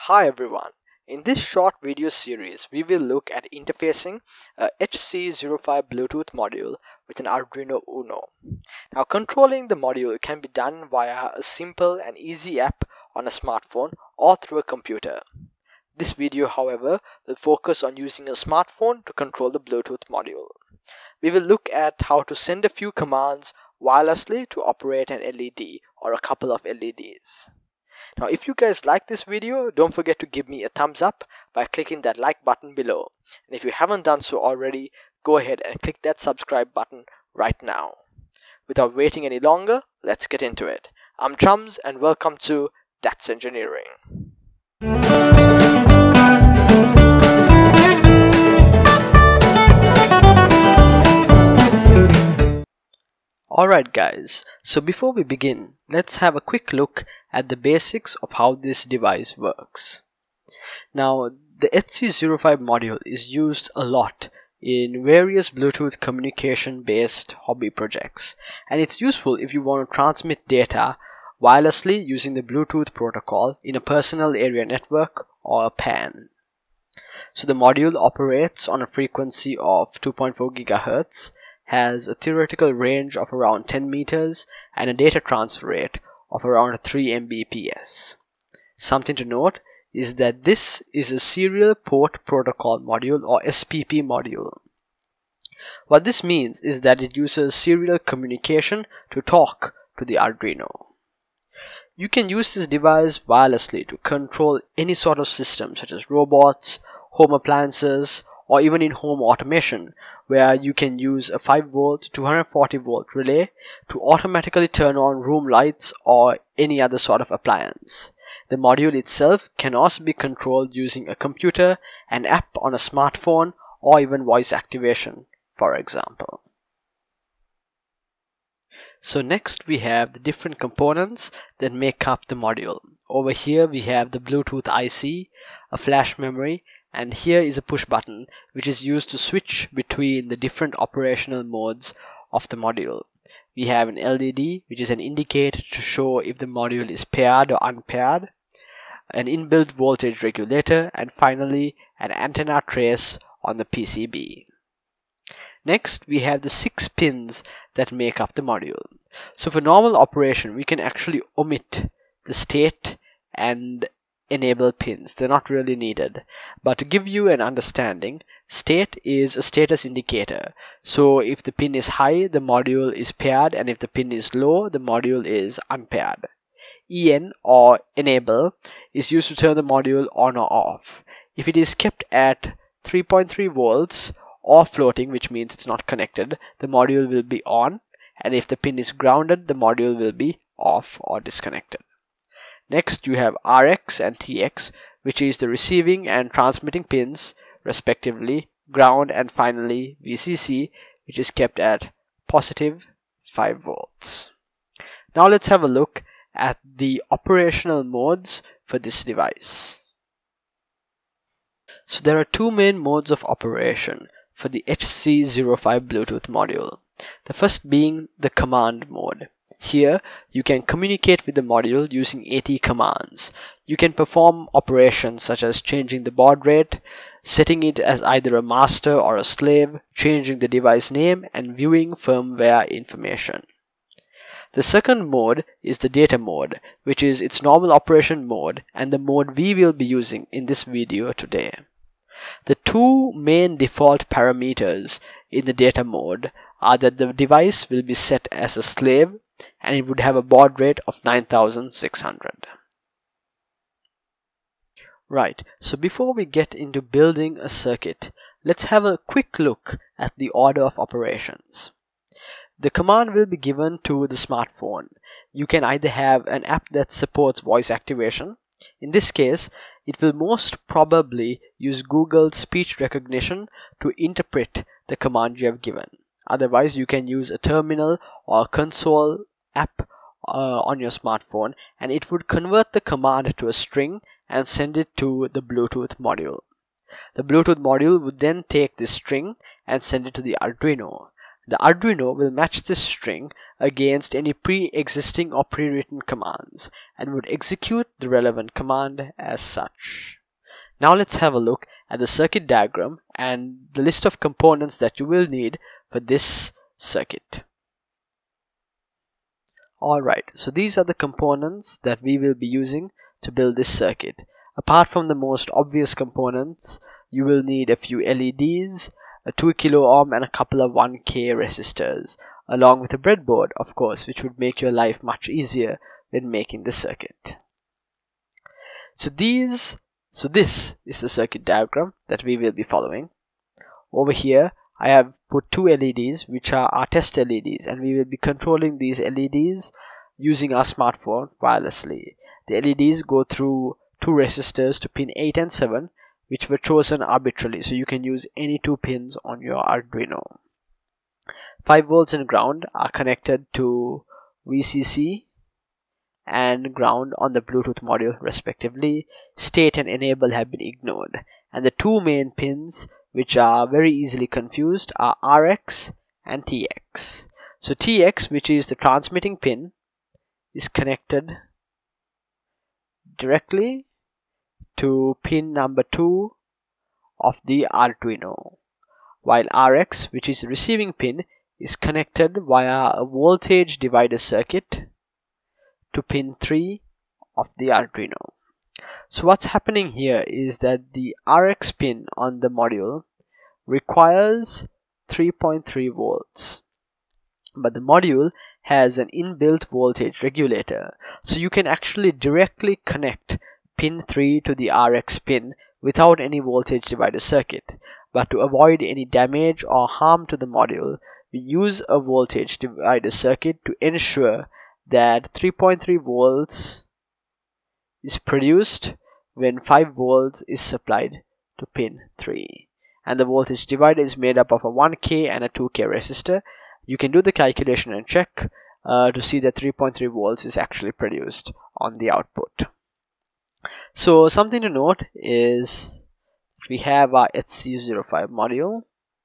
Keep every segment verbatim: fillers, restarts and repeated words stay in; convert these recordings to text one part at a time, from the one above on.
Hi everyone, in this short video series we will look at interfacing a H C zero five Bluetooth module with an Arduino Uno. Now controlling the module can be done via a simple and easy app on a smartphone or through a computer. This video however will focus on using a smartphone to control the Bluetooth module. We will look at how to send a few commands wirelessly to operate an L E D or a couple of L E Ds. Now if you guys like this video, don't forget to give me a thumbs up by clicking that like button below. And if you haven't done so already, go ahead and click that subscribe button right now. Without waiting any longer, let's get into it. I'm Chums and welcome to That's Engineering. Alright guys, so before we begin, let's have a quick look at the basics of how this device works. Now, the H C zero five module is used a lot in various Bluetooth communication based hobby projects, and it's useful if you want to transmit data wirelessly using the Bluetooth protocol in a personal area network or a P A N. So the module operates on a frequency of two point four gigahertz, has a theoretical range of around ten meters and a data transfer rate of around three megabits per second. Something to note is that this is a serial port protocol module or S P P module. What this means is that it uses serial communication to talk to the Arduino. You can use this device wirelessly to control any sort of system such as robots, home appliances, or even in home automation, where you can use a five volt two hundred forty volt relay to automatically turn on room lights or any other sort of appliance. The module itself can also be controlled using a computer, an app on a smartphone, or even voice activation, for example. So next we have the different components that make up the module. Over here we have the Bluetooth I C, a flash memory, and here is a push button which is used to switch between the different operational modes of the module. We have an L E D which is an indicator to show if the module is paired or unpaired, an inbuilt voltage regulator, and finally an antenna trace on the P C B. Next we have the six pins that make up the module. So for normal operation we can actually omit the state and enable pins. They're not really needed, but to give you an understanding, state is a status indicator. So if the pin is high, the module is paired, and if the pin is low, the module is unpaired. E N or enable is used to turn the module on or off. If it is kept at three point three volts or floating, which means it's not connected, the module will be on, and if the pin is grounded, the module will be off or disconnected. Next you have R X and T X, which is the receiving and transmitting pins respectively, ground, and finally V C C, which is kept at positive five volts. Now let's have a look at the operational modes for this device. So there are two main modes of operation for the H C zero five Bluetooth module. The first being the command mode. Here you can communicate with the module using AT commands. You can perform operations such as changing the baud rate, setting it as either a master or a slave, changing the device name, and viewing firmware information. The second mode is the data mode, which is its normal operation mode and the mode we will be using in this video today. The two main default parameters in the data mode are that the device will be set as a slave and it would have a baud rate of nine thousand six hundred. Right, so before we get into building a circuit, let's have a quick look at the order of operations. The command will be given to the smartphone. You can either have an app that supports voice activation. In this case, it will most probably use Google's speech recognition to interpret the command you have given. Otherwise, you can use a terminal or a console app uh, on your smartphone, and it would convert the command to a string and send it to the Bluetooth module. The Bluetooth module would then take this string and send it to the Arduino. the Arduino will match this string against any pre-existing or pre-written commands and would execute the relevant command as such. Now let's have a look at the circuit diagram and the list of components that you will need for this circuit. Alright, so these are the components that we will be using to build this circuit. Apart from the most obvious components, you will need a few L E Ds, a two kilo ohm and a couple of one K resistors, along with a breadboard, of course, which would make your life much easier when making the circuit. So these, so this is the circuit diagram that we will be following. Over here, I have put two L E Ds, which are our test L E Ds, and we will be controlling these L E Ds using our smartphone wirelessly. The L E Ds go through two resistors to pin eight and seven, which were chosen arbitrarily, so you can use any two pins on your Arduino. five volts and ground are connected to V C C and ground on the Bluetooth module respectively. State and enable have been ignored, and the two main pins, which are very easily confused, are R X and T X. So T X, which is the transmitting pin, is connected directly to pin number two of the Arduino, while R X, which is the receiving pin, is connected via a voltage divider circuit to pin three of the Arduino. So what's happening here is that the R X pin on the module requires three point three volts, but the module has an inbuilt voltage regulator, so you can actually directly connect pin three to the R X pin without any voltage divider circuit. But to avoid any damage or harm to the module, we use a voltage divider circuit to ensure that three point three volts is produced when five volts is supplied to pin three. And the voltage divider is made up of a one K and a two K resistor. You can do the calculation and check uh, to see that three point three volts is actually produced on the output. So something to note is we have our H C zero five module,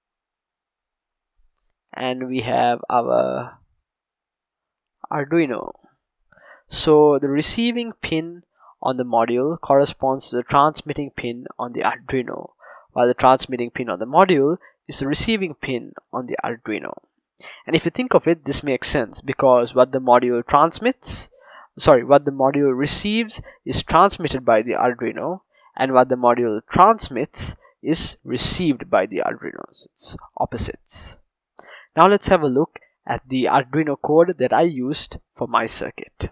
and we have our Arduino. So the receiving pin on the module corresponds to the transmitting pin on the Arduino, while the transmitting pin on the module is the receiving pin on the Arduino. And if you think of it, this makes sense, because what the module transmits, sorry, what the module receives is transmitted by the Arduino, and what the module transmits is received by the Arduino. It's opposites. Now let's have a look at the Arduino code that I used for my circuit.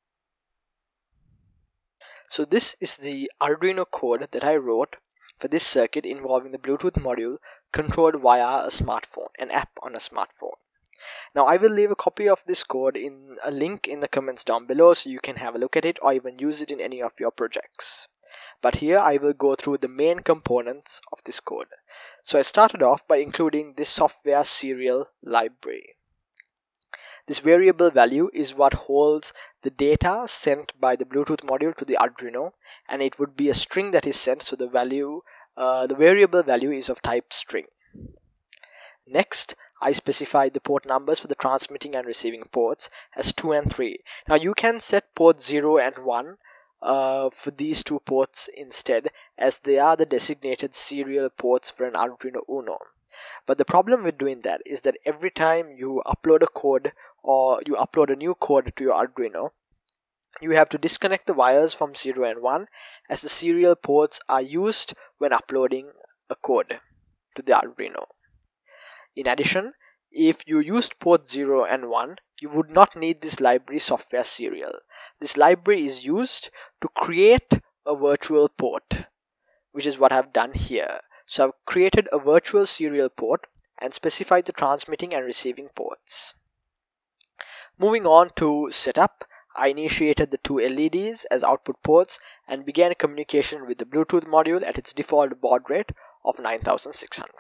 So this is the Arduino code that I wrote for this circuit involving the Bluetooth module controlled via a smartphone, an app on a smartphone. Now I will leave a copy of this code in a link in the comments down below, so you can have a look at it or even use it in any of your projects. But here I will go through the main components of this code. So I started off by including this software serial library. This variable value is what holds the data sent by the Bluetooth module to the Arduino, and it would be a string that is sent, so the value, uh, the variable value is of type string. Next, I specified the port numbers for the transmitting and receiving ports as two and three. Now you can set port zero and one uh, for these two ports instead, as they are the designated serial ports for an Arduino Uno. But the problem with doing that is that every time you upload a code or you upload a new code to your Arduino, you have to disconnect the wires from zero and one, as the serial ports are used when uploading a code to the Arduino. In addition, if you used port zero and one, you would not need this library software serial. This library is used to create a virtual port, which is what I've done here. So I've created a virtual serial port and specified the transmitting and receiving ports. Moving on to setup, I initiated the two L E Ds as output ports and began communication with the Bluetooth module at its default baud rate of nine thousand six hundred.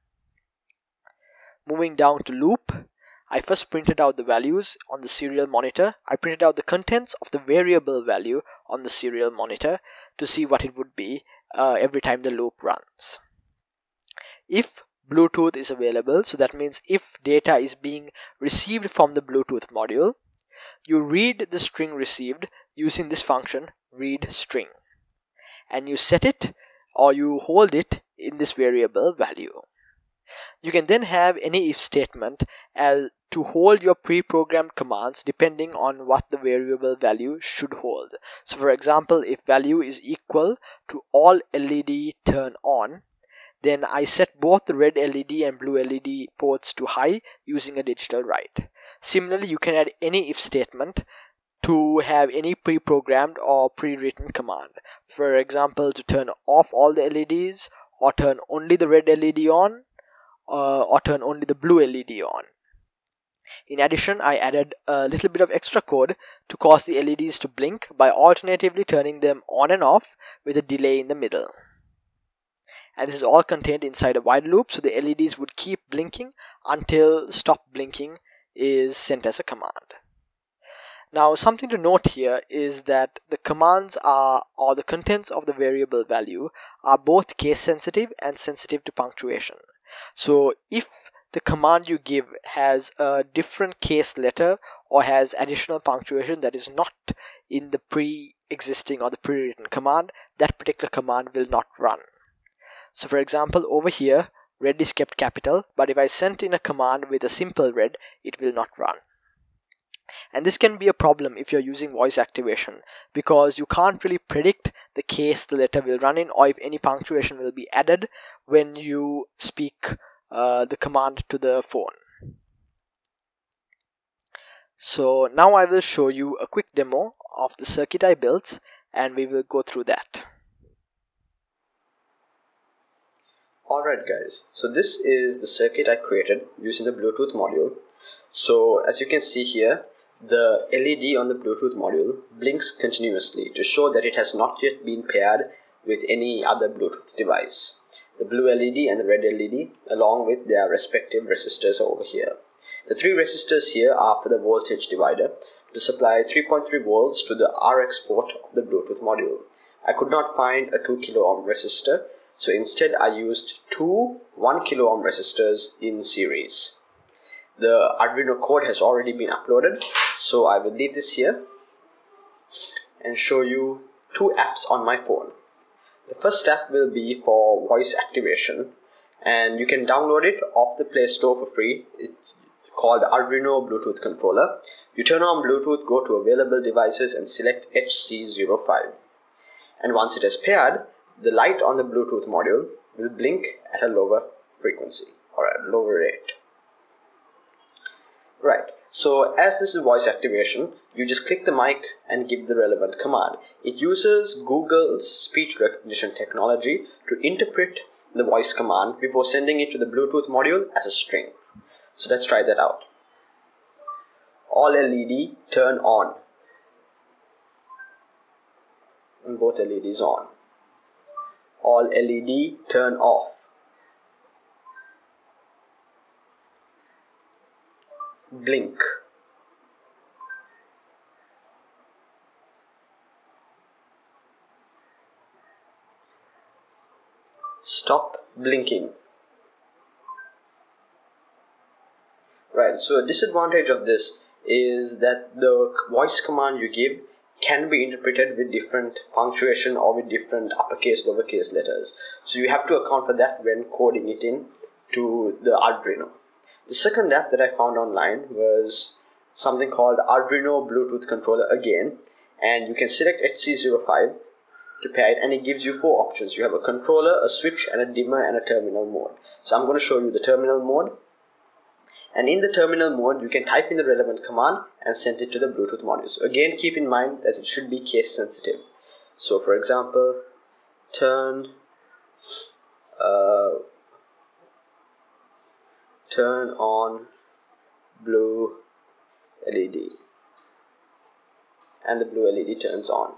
Moving down to loop, I first printed out the values on the serial monitor. I printed out the contents of the variable value on the serial monitor to see what it would be uh, every time the loop runs. If Bluetooth is available. So that means if data is being received from the Bluetooth module, you read the string received using this function read string, and you set it or you hold it in this variable value. You can then have any if statement as to hold your pre-programmed commands depending on what the variable value should hold. So for example, if value is equal to all L E D turn on, then I set both the red L E D and blue L E D ports to high using a digital write. Similarly, you can add any if statement to have any pre-programmed or pre-written command. For example, to turn off all the L E Ds, or turn only the red L E D on, uh, or turn only the blue L E D on. In addition, I added a little bit of extra code to cause the L E Ds to blink by alternatively turning them on and off with a delay in the middle. And this is all contained inside a while loop, so the L E Ds would keep blinking until stop blinking is sent as a command. Now, something to note here is that the commands are, or the contents of the variable value are both case sensitive and sensitive to punctuation. So if the command you give has a different case letter or has additional punctuation that is not in the pre-existing or the pre-written command, that particular command will not run. So for example, over here, red is kept capital, but if I sent in a command with a simple red, it will not run. And this can be a problem if you're using voice activation, because you can't really predict the case the letter will run in or if any punctuation will be added when you speak uh, the command to the phone. So now I will show you a quick demo of the circuit I built, and we will go through that. Alright guys, so this is the circuit I created using the Bluetooth module. So as you can see here, the L E D on the Bluetooth module blinks continuously to show that it has not yet been paired with any other Bluetooth device. The blue L E D and the red L E D along with their respective resistors over here. The three resistors here are for the voltage divider to supply three point three volts to the R X port of the Bluetooth module. I could not find a two kilo ohm resistor, so instead I used two one kilo ohm resistors in series. The Arduino code has already been uploaded, so I will leave this here and show you two apps on my phone. The first app will be for voice activation, and you can download it off the Play Store for free. It's called Arduino Bluetooth Controller. You turn on Bluetooth, go to available devices and select H C zero five. And once it is paired, the light on the Bluetooth module will blink at a lower frequency or at a lower rate. Right, so as this is voice activation, you just click the mic and give the relevant command. It uses Google's speech recognition technology to interpret the voice command before sending it to the Bluetooth module as a string. So let's try that out. All L E D turn on. And both L E Ds on. All L E D turn off. Blink. Stop blinking. Right, so a disadvantage of this is that the voice command you give can be interpreted with different punctuation or with different uppercase, lowercase letters. So you have to account for that when coding it in to the Arduino. The second app that I found online was something called Arduino Bluetooth Controller again, and you can select H C zero five to pair it, and it gives you four options. You have a controller, a switch, and a dimmer, and a terminal mode. So I'm going to show you the terminal mode. And in the terminal mode, you can type in the relevant command and send it to the Bluetooth module. So again, keep in mind that it should be case sensitive. So for example, turn uh, turn on blue L E D, and the blue L E D turns on.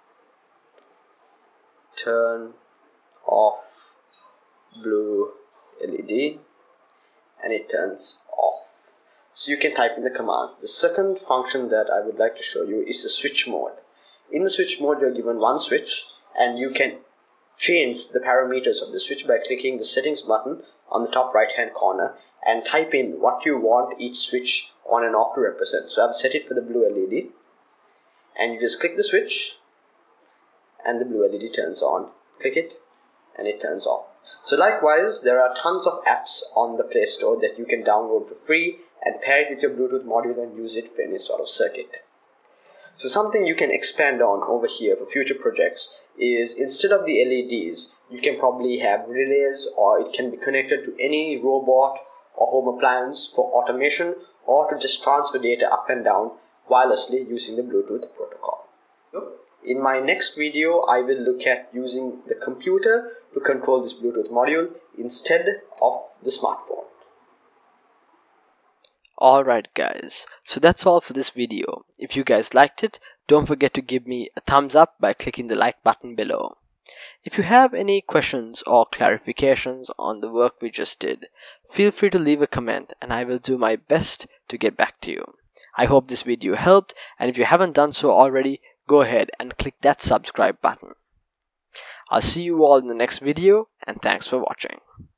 Turn off blue L E D, and it turns off. So you can type in the commands. The second function that I would like to show you is the switch mode. In the switch mode, you're given one switch, and you can change the parameters of the switch by clicking the settings button on the top right hand corner and type in what you want each switch on and off to represent. So I've set it for the blue L E D, and you just click the switch and the blue L E D turns on. Click it and it turns off. So likewise, there are tons of apps on the Play Store that you can download for free and pair it with your Bluetooth module and use it for any sort of circuit. So something you can expand on over here for future projects is, instead of the L E Ds, you can probably have relays, or it can be connected to any robot or home appliance for automation, or to just transfer data up and down wirelessly using the Bluetooth protocol. In my next video, I will look at using the computer to control this Bluetooth module instead of the smartphone. Alright guys, so that's all for this video. If you guys liked it, don't forget to give me a thumbs up by clicking the like button below. If you have any questions or clarifications on the work we just did, feel free to leave a comment and I will do my best to get back to you. I hope this video helped, and if you haven't done so already, go ahead and click that subscribe button. I'll see you all in the next video, and thanks for watching.